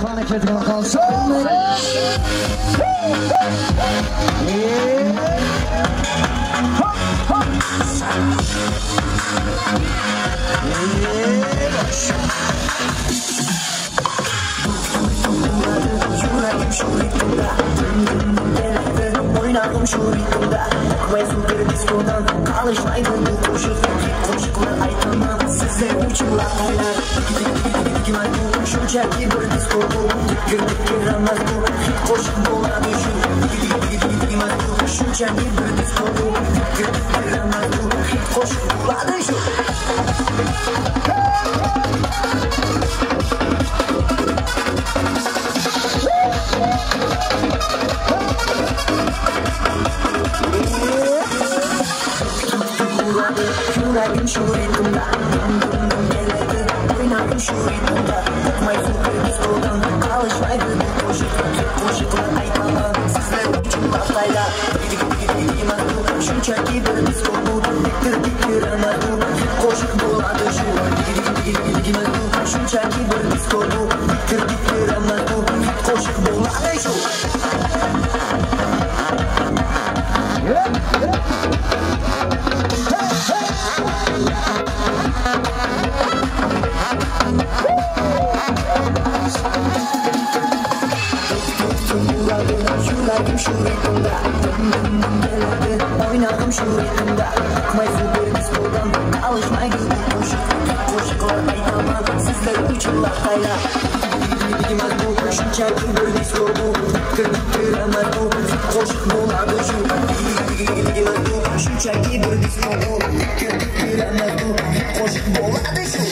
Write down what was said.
Qani ketgan qolsa. Oynağım şu ritmde Koysun bir diskodan Alışmaydın bu koşuklar aytamam Size uçurlar kaynar Dikimay bu şu çerki bir disko bu Giremez bu koşuk buladı şu Dikimay bu şu çerki bir disko bu Giremez bu koşuk buladı şu Yüreğim şu ritmde Oynağım şu ritmde Koysun bir diskodan Alışmaydın bu koşuklar aytamam Sizler uçurlar kaynar Dikimay bu şu çerki bir disko bu Giremez bu koşuk buladı şu Dikimay bu şu çerki bir disko bu Giremez bu koşuk buladı şu Yüreğim şu ritmde Oynağım şu ritmde Koysun bir diskodan Alışmaydın bu koşuklar aytamam Sizler uçurlar kaynar Dikimay bu şu çerki bir disko bu Giremez bu koşuk buladı şu Dikimay bu şu çerki bir disko bu Giremez bu koşuk buladı şu